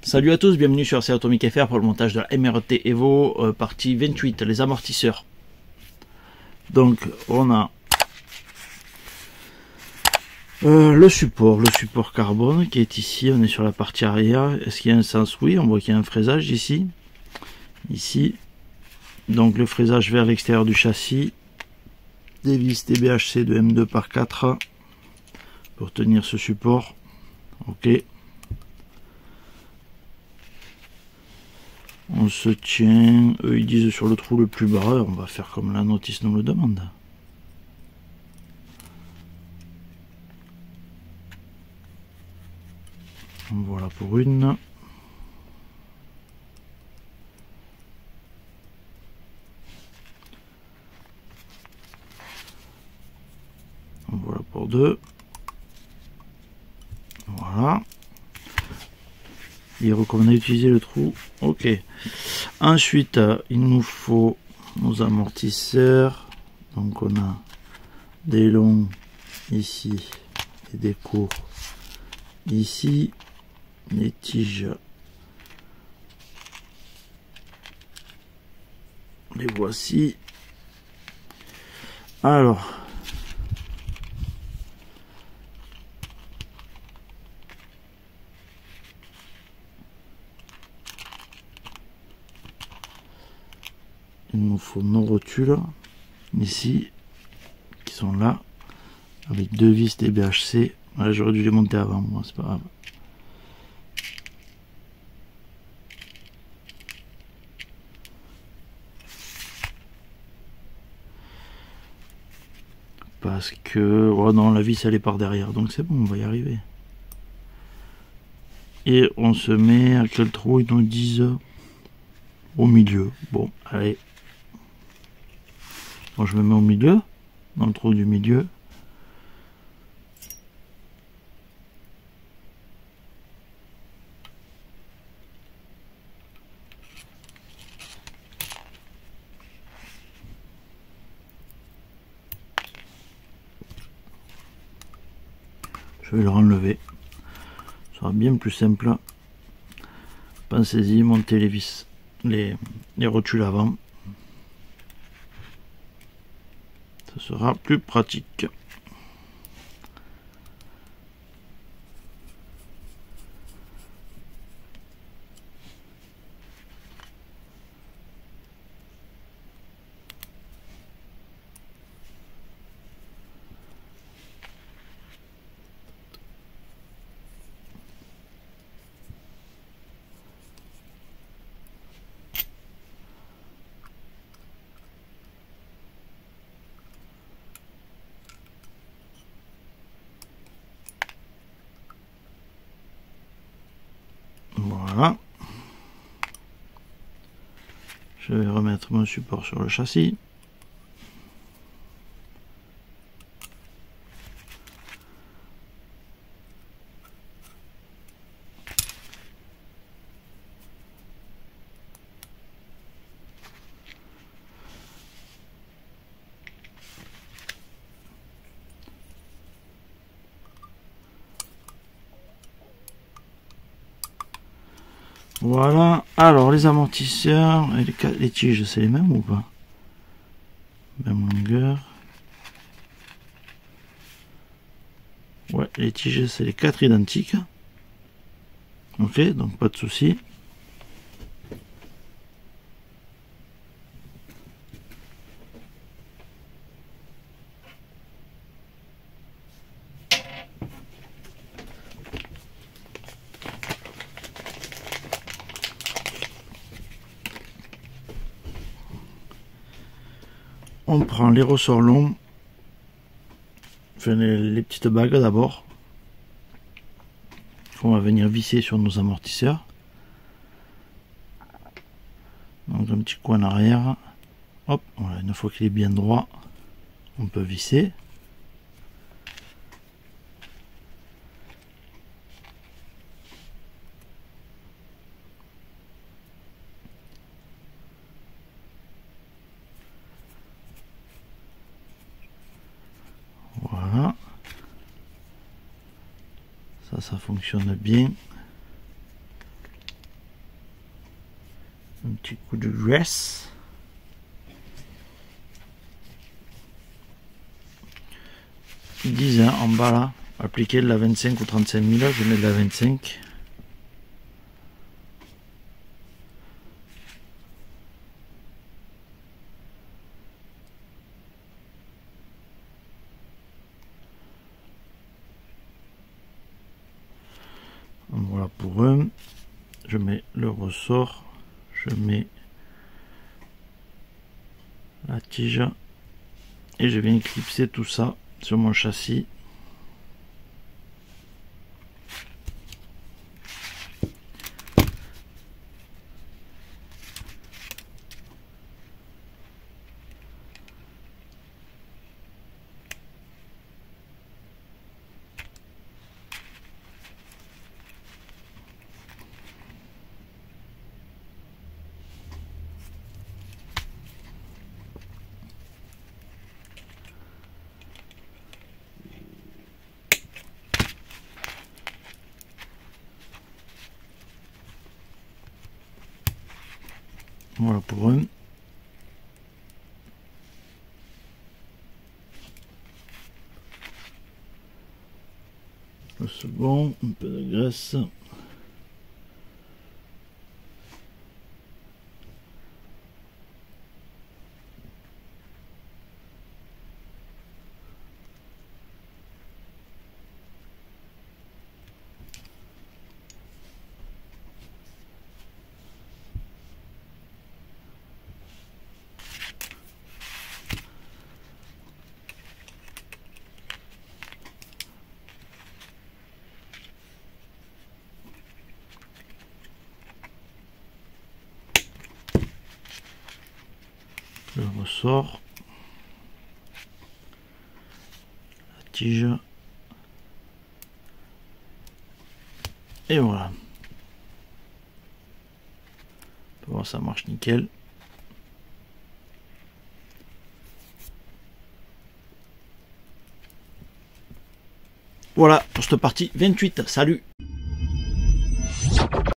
Salut à tous, bienvenue sur RC Atomic FR pour le montage de la MRT Evo, partie 28, les amortisseurs. Donc on a le support carbone qui est ici, on est sur la partie arrière. Est-ce qu'il y a un sens? Oui, on voit qu'il y a un fraisage ici. Donc le fraisage vers l'extérieur du châssis, des vis TBHC de M2 par 4 pour tenir ce support. Ok. On se tient, eux ils disent sur le trou le plus bas, on va faire comme la notice nous le demande. Voilà pour une. Voilà pour deux. Voilà. Il recommande d'utiliser le trou. Ok. Ensuite, il nous faut nos amortisseurs. Donc on a des longs ici et des courts ici. Les tiges, les voici. Alors, il nous faut nos rotules ici qui sont là avec deux vis TBHC. Voilà, j'aurais dû les monter avant, moi c'est pas grave. Parce que oh non, la vis elle est par derrière, donc c'est bon, on va y arriver. Et on se met à quel trou ils nous disent? Au milieu. Bon, allez. Moi je me mets au milieu, dans le trou du milieu. Je vais le renlever. Ce sera bien plus simple. Pensez-y, montez les vis, les rotules avant. Ce sera plus pratique. Voilà. Je vais remettre mon support sur le châssis. Voilà, alors les amortisseurs et les tiges c'est les mêmes ou pas? Même longueur. Ouais, les tiges c'est les 4 identiques. Ok, donc pas de souci. On prend les ressorts longs, enfin les petites bagues d'abord, qu'on va venir visser sur nos amortisseurs. Donc un petit coin en arrière. Hop, voilà, une fois qu'il est bien droit, on peut visser. Voilà. Ça fonctionne bien. Un petit coup de graisse. Ils disent hein, en bas là, appliquer de la 25 ou 35 000, je mets de la 25. Voilà pour eux. Je mets le ressort, je mets la tige et je viens clipser tout ça sur mon châssis. Voilà pour eux. Le second, un peu de graisse. Le ressort, la tige, et voilà. Pour voir, ça marche nickel. Voilà pour cette partie 28. Salut!